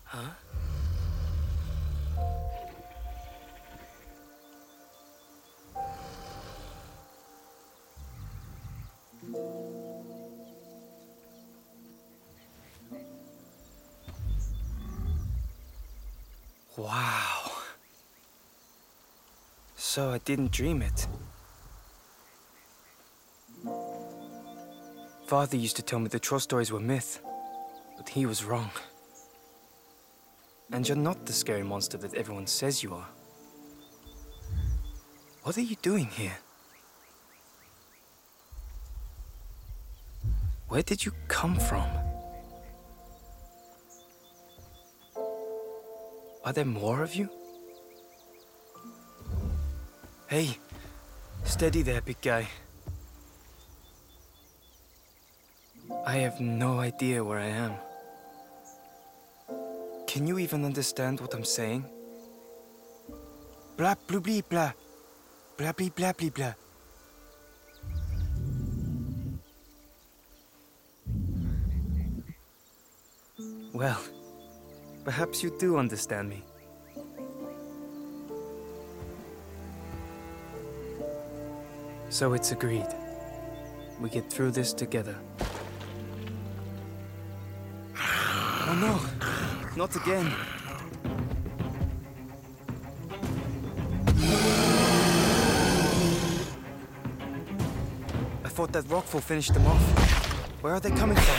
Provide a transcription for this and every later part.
Huh? Wow. So I didn't dream it. Father used to tell me the troll stories were myth, but he was wrong. And you're not the scary monster that everyone says you are. What are you doing here? Where did you come from? Are there more of you? Hey, steady there, big guy. I have no idea where I am. Can you even understand what I'm saying? Blah, blue, blee, blah. Blah, blee, blah, blee, blah. Well, perhaps you do understand me. So it's agreed. We get through this together. Oh no, not again. I thought that rockfall finished them off. Where are they coming from?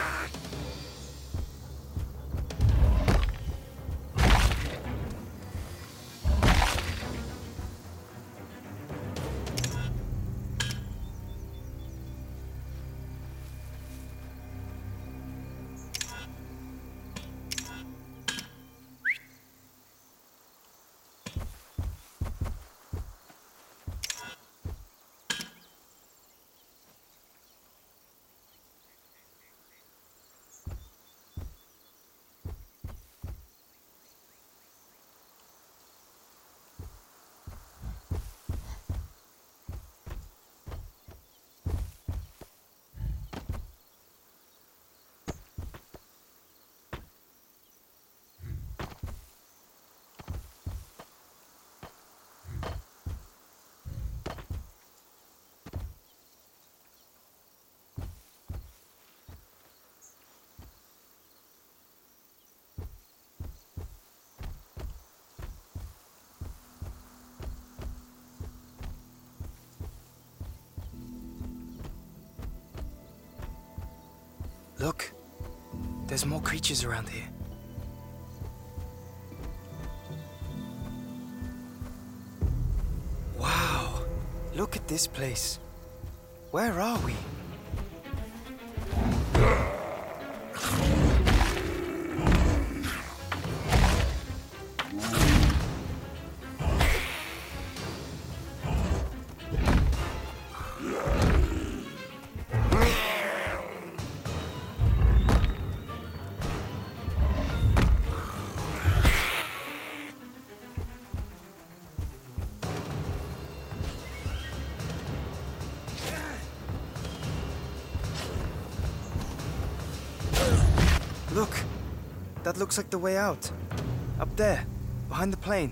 Look, there's more creatures around here. Wow, look at this place. Where are we? Look, that looks like the way out. Up there, behind the plane.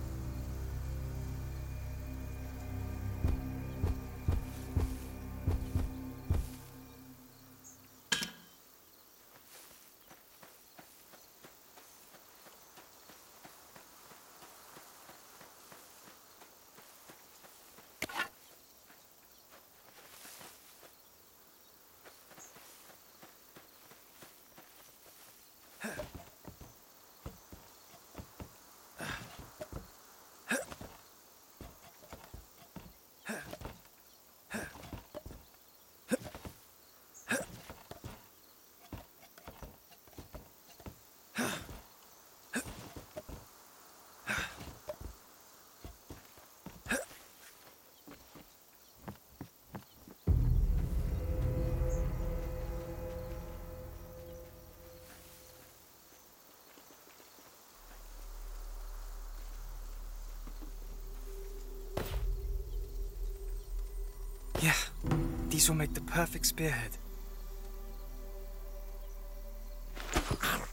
Yeah, these will make the perfect spearhead.